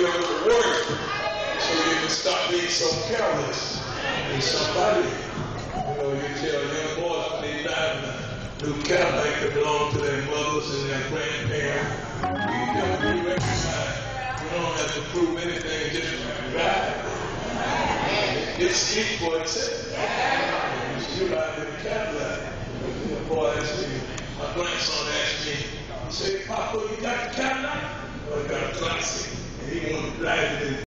familiar with the word, so you can stop being so careless. And somebody, you tell young boys when they drive a new Cadillac that belong to their mothers and their grandparents, you recognize you don't have to prove anything, just drive. It speaks for itself. You ride in a Cadillac. The boy asked me, my grandson asked me, he said, Papa, you got the Cadillac? Well, I got a classic. And he wanted to drive it in